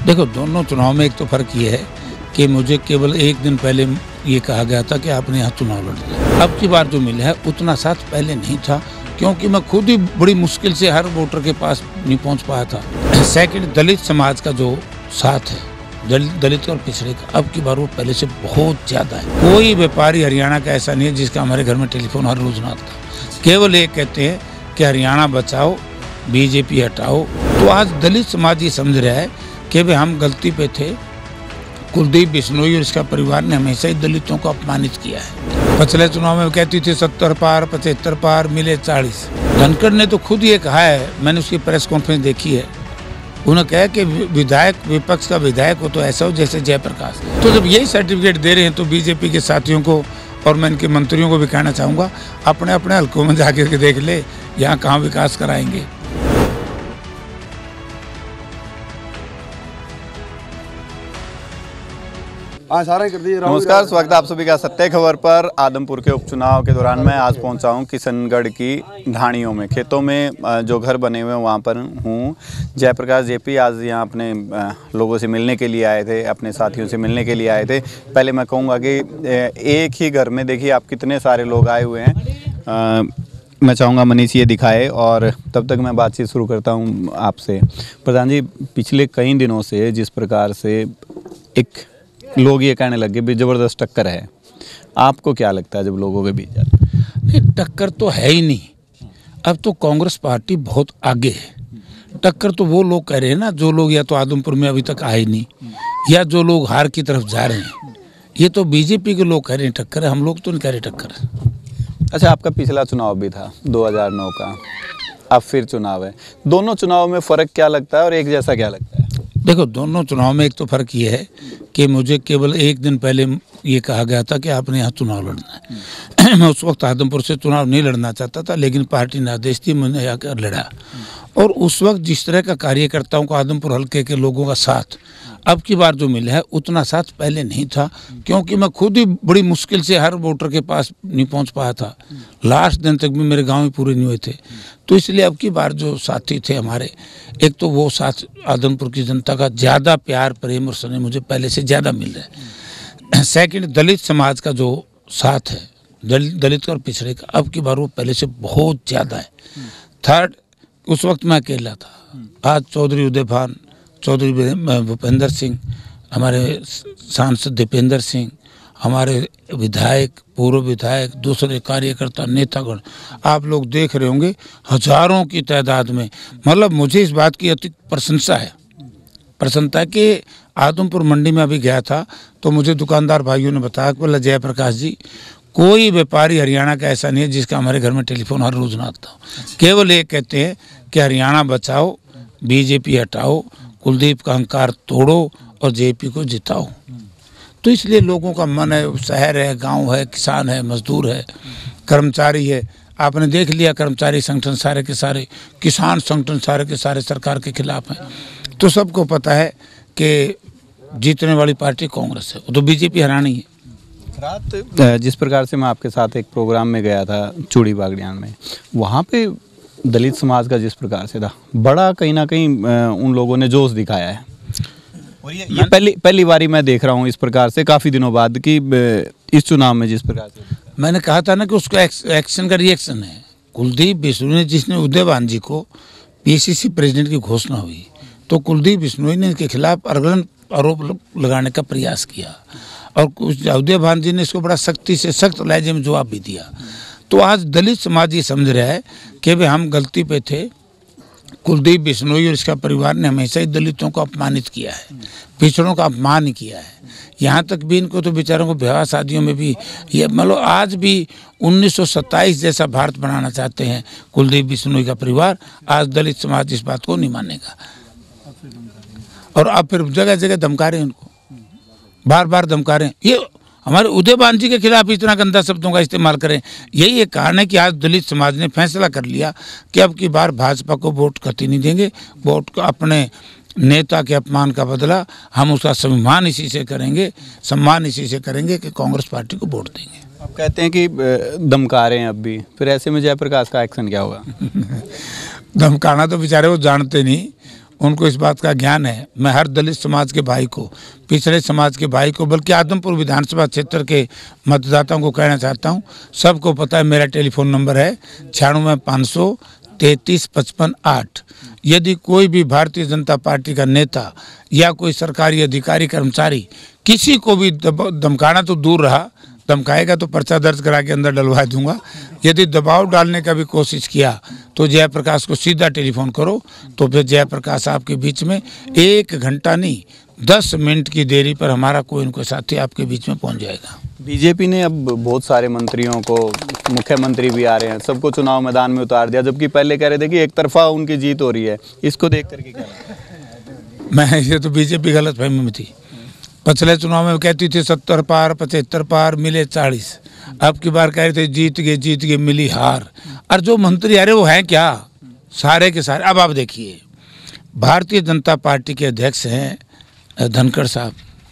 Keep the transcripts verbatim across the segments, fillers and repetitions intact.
देखो, दोनों चुनाव में एक तो फ़र्क ये है कि मुझे केवल एक दिन पहले ये कहा गया था कि आपने यहाँ चुनाव लड़ना। अब की बार जो मिला है उतना साथ पहले नहीं था, क्योंकि मैं खुद ही बड़ी मुश्किल से हर वोटर के पास नहीं पहुँच पाया था। सेकंड, दलित समाज का जो साथ है, दलित दलित और पिछड़े का, अब की बार वो पहले से बहुत ज़्यादा है। कोई व्यापारी हरियाणा का ऐसा नहीं है जिसका हमारे घर में टेलीफोन हर रोज ना आता। केवल ये कहते हैं कि हरियाणा बचाओ, बीजेपी हटाओ। तो आज दलित समाज ये समझ रहा है कि भाई हम गलती पे थे। कुलदीप बिश्नोई और इसका परिवार ने हमेशा ही दलितों को अपमानित किया है। पिछले चुनाव में कहती थी सत्तर पार, पचहत्तर पार, मिले चालीस। धनखड़ ने तो खुद ये कहा है, मैंने उसकी प्रेस कॉन्फ्रेंस देखी है, उन्होंने कहा कि विधायक, विपक्ष का विधायक हो तो ऐसा हो जैसे जयप्रकाश। तो जब यही सर्टिफिकेट दे रहे हैं तो बीजेपी के साथियों को और मैं इनके मंत्रियों को भी कहना चाहूँगा, अपने अपने हल्कों में जाके के देख ले यहाँ कहाँ विकास कराएंगे। नमस्कार, स्वागत है आप सभी का सत्य खबर पर। आदमपुर के उपचुनाव के दौरान मैं आज पहुंचा हूं किशनगढ़ की ढाणियों में, खेतों में जो घर बने हुए हैं वहां पर हूं। जयप्रकाश जेपी आज यहां अपने लोगों से मिलने के लिए आए थे, अपने साथियों से मिलने के लिए आए थे। पहले मैं कहूँगा कि एक ही घर में देखिए आप कितने सारे लोग आए हुए हैं। मैं चाहूँगा मनीष ये दिखाए और तब तक मैं बातचीत शुरू करता हूँ आपसे। प्रधान जी, पिछले कई दिनों से जिस प्रकार से एक लोग ये कहने लगे भी ज़बरदस्त टक्कर है, आपको क्या लगता है जब लोगों के बीच जाते? नहीं, टक्कर तो है ही नहीं। अब तो कांग्रेस पार्टी बहुत आगे है। टक्कर तो वो लोग कह रहे हैं ना, जो लोग या तो आदमपुर में अभी तक आए नहीं या जो लोग हार की तरफ जा रहे हैं। ये तो बीजेपी के लोग कह रहे हैं टक्कर है, हम लोग तो नहीं कह रहे टक्कर है। अच्छा, आपका पिछला चुनाव भी था दो हज़ार नौ का, अब फिर चुनाव है। दोनों चुनाव में फ़र्क क्या लगता है और एक जैसा क्या लगता है? देखो, दोनों चुनाव में एक तो फ़र्क ये है कि मुझे केवल एक दिन पहले ये कहा गया था कि आपने यहाँ चुनाव लड़ना है। मैं उस वक्त आदमपुर से चुनाव नहीं लड़ना चाहता था, लेकिन पार्टी ने आदेश दी, मैंने आकर लड़ा। और उस वक्त जिस तरह का कार्यकर्ताओं को आदमपुर हल्के के लोगों का साथ अब की बार जो मिला है उतना साथ पहले नहीं था, क्योंकि मैं खुद ही बड़ी मुश्किल से हर वोटर के पास नहीं पहुंच पाया था। लास्ट दिन तक भी मेरे गांव में पूरे नहीं हुए थे। तो इसलिए अब की बार जो साथी थे हमारे, एक तो वो साथ आदमपुर की जनता का ज़्यादा प्यार, प्रेम और स्नेह मुझे पहले से ज़्यादा मिल रहा है। सेकंड, दलित समाज का जो साथ है, दलित दलित और पिछड़े का, अब की बार वो पहले से बहुत ज़्यादा है। थर्ड, उस वक्त मैं अकेला था। आज चौधरी उदय भान, चौधरी भूपेंद्र सिंह, हमारे सांसद दीपेंद्र सिंह, हमारे विधायक, पूर्व विधायक, दूसरे कार्यकर्ता, नेतागण, आप लोग देख रहे होंगे हजारों की तादाद में। मतलब मुझे इस बात की अति प्रशंसा है प्रसन्नता है कि आदमपुर मंडी में अभी गया था तो मुझे दुकानदार भाइयों ने बताया कि बोला जयप्रकाश जी, कोई व्यापारी हरियाणा का ऐसा नहीं है जिसका हमारे घर में टेलीफोन हर रोज ना आता। केवल ये कहते हैं कि हरियाणा बचाओ, बीजेपी हटाओ, कुलदीप का अहंकार तोड़ो और जेपी को जिताओ। तो इसलिए लोगों का मन है, शहर है, गांव है, किसान है, मजदूर है, कर्मचारी है। आपने देख लिया, कर्मचारी संगठन सारे के सारे, किसान संगठन सारे के सारे सरकार के खिलाफ हैं। तो सबको पता है कि जीतने वाली पार्टी कांग्रेस है, तो बीजेपी हरानी है। रात जिस प्रकार से मैं आपके साथ एक प्रोग्राम में गया था चूड़ी बागड़ियान में, वहाँ पे दलित समाज का जिस प्रकार से था, बड़ा कहीं ना कहीं उन लोगों ने जोश दिखाया है। और ये, ये पहली पहली बारी मैं देख रहा हूँ इस प्रकार से काफ़ी दिनों बाद कि इस चुनाव में जिस प्रकार से मैंने कहा था ना कि उसका एक्शन का रिएक्शन है। कुलदीप बिश्नोई ने, जिसने उदय भान जी को पीसीसी प्रेसिडेंट की घोषणा हुई, तो कुलदीप बिश्नोई ने इनके खिलाफ अड़गड़न आरोप लगाने का प्रयास किया और उदय भान जी ने इसको बड़ा सख्ती से, सख्त लहजे में जवाब भी दिया। तो आज दलित समाज ये समझ रहा है कि भाई हम गलती पे थे। कुलदीप बिश्नोई और इसका परिवार ने हमेशा ही दलितों को अपमानित किया है, पिछड़ों का अपमान किया है। यहाँ तक भी इनको तो बेचारों को विवाह शादियों में भी ये मतलब आज भी उन्नीस सौ सत्ताईस जैसा भारत बनाना चाहते हैं कुलदीप बिश्नोई का परिवार। आज दलित समाज इस बात को नहीं मानेगा और अब फिर जगह जगह धमका रहे हैं, उनको बार बार धमका रहे हैं। ये हमारे उदय भान जी के खिलाफ इतना गंदा शब्दों का इस्तेमाल करें, यही एक कारण है कि आज दलित समाज ने फैसला कर लिया कि अब की बार भाजपा को वोट कतई नहीं देंगे। वोट को अपने नेता के अपमान का बदला हम उसका सम्मान इसी से करेंगे, सम्मान इसी से करेंगे कि कांग्रेस पार्टी को वोट देंगे। आप कहते हैं कि धमका रहे हैं अब भी, फिर ऐसे में जयप्रकाश का एक्शन क्या होगा? धमकाना तो बेचारे वो जानते नहीं, उनको इस बात का ज्ञान है। मैं हर दलित समाज के भाई को, पिछड़े समाज के भाई को, बल्कि आदमपुर विधानसभा क्षेत्र के मतदाताओं को कहना चाहता हूँ, सबको पता है मेरा टेलीफोन नंबर है छियानवे पाँच सौ तैंतीस पचपन आठ। यदि कोई भी भारतीय जनता पार्टी का नेता या कोई सरकारी अधिकारी कर्मचारी किसी को भी धमकाना तो दूर रहा, धमकाएगा तो पर्चा दर्ज करा के अंदर डलवा दूंगा। यदि दबाव डालने का भी कोशिश किया तो जयप्रकाश को सीधा टेलीफोन करो, तो फिर जयप्रकाश आपके बीच में एक घंटा नहीं दस मिनट की देरी पर हमारा कोई न कोई साथी आपके बीच में पहुंच जाएगा। बीजेपी ने अब बहुत सारे मंत्रियों को, मुख्यमंत्री भी आ रहे हैं, सबको चुनाव मैदान में उतार दिया, जबकि पहले कह रहे थे कि एक तरफा उनकी जीत हो रही है। इसको देख करके क्या लगता है? मैं ये तो बीजेपी गलत फहमी में थी। पिछले चुनाव में कहती थी सत्तर पार पचहत्तर पार मिले चालीस, अब की बार कह रहे थे जीत गए जीत गए मिली हार। और जो मंत्री आ रहे वो हैं क्या, सारे के सारे। अब आप देखिए, भारतीय जनता पार्टी के अध्यक्ष हैं धनखड़ साहब।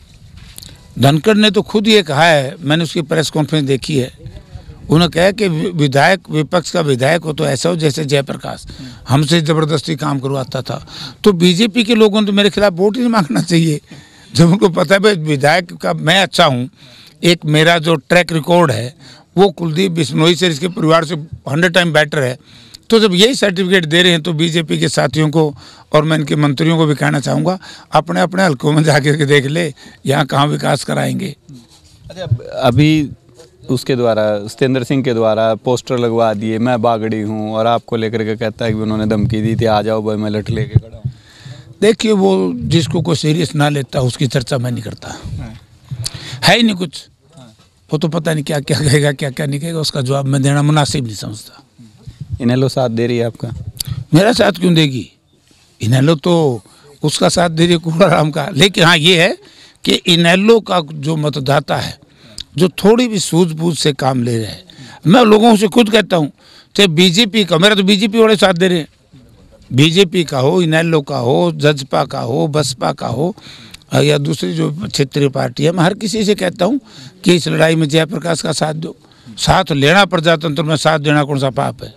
धनखड़ ने तो खुद ये कहा है, मैंने उसकी प्रेस कॉन्फ्रेंस देखी है, उन्होंने कहा कि विधायक, विपक्ष का विधायक हो तो ऐसा हो जैसे जयप्रकाश हमसे ज़बरदस्ती काम करवाता था। तो बीजेपी के लोगों ने तो मेरे खिलाफ वोट ही नहीं मांगना चाहिए, जब उनको पता है भाई विधायक का मैं अच्छा हूँ। एक मेरा जो ट्रैक रिकॉर्ड है वो कुलदीप बिश्नोई से, इसके परिवार से हंड्रेड टाइम बेटर है। तो जब यही सर्टिफिकेट दे रहे हैं तो बीजेपी के साथियों को और मैं इनके मंत्रियों को भी कहना चाहूँगा, अपने अपने हल्कों में जाके के देख ले यहाँ कहाँ विकास कराएंगे। अच्छा, अभी उसके द्वारा, सत्येंद्र सिंह के द्वारा पोस्टर लगवा दिए, मैं बागड़ी हूँ, और आपको लेकर के कहता है कि उन्होंने धमकी दी थी, आ जाओ भाई मैं लठ लेके खड़ा हूँ। देखिए, वो जिसको कोई सीरियस ना लेता उसकी चर्चा मैं नहीं करता, है ही नहीं कुछ। वो तो पता नहीं क्या क्या कहेगा क्या क्या नहीं कहेगा, उसका जवाब मैं देना मुनासिब नहीं समझता। इनेलो साथ दे रही है आपका? मेरा साथ क्यों देगी? इनेलो तो उसका साथ दे रही है कूड़ाराम का। लेकिन हाँ ये है कि इनेलो का जो मतदाता है, जो थोड़ी भी सूझबूझ से काम ले रहे हैं, मैं लोगों से खुद कहता हूँ, चाहे बीजेपी का, मेरा तो बीजेपी वाले साथ दे रहे हैं, बीजेपी का हो, इनेलो का हो, जजपा का हो, बसपा का हो या दूसरी जो क्षेत्रीय पार्टी है, मैं हर किसी से कहता हूँ कि इस लड़ाई में जयप्रकाश का साथ दो। साथ लेना प्रजातंत्र में, साथ देना कौन सा पाप है।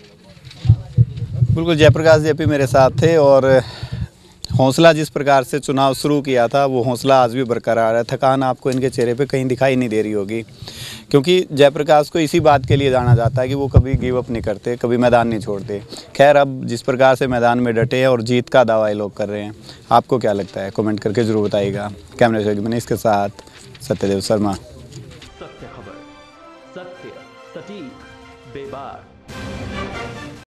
बिल्कुल, जयप्रकाश जी अभी मेरे साथ थे और हौसला जिस प्रकार से चुनाव शुरू किया था वो हौसला आज भी बरकरार है। थकान आपको इनके चेहरे पे कहीं दिखाई नहीं दे रही होगी, क्योंकि जयप्रकाश को इसी बात के लिए जाना जाता है कि वो कभी गिव अप नहीं करते, कभी मैदान नहीं छोड़ते। खैर, अब जिस प्रकार से मैदान में डटे हैं और जीत का दावा ये लोग कर रहे हैं, आपको क्या लगता है? कमेंट करके ज़रूर बताइएगा। कैमरे से मनीष के साथ सत्यदेव शर्मा।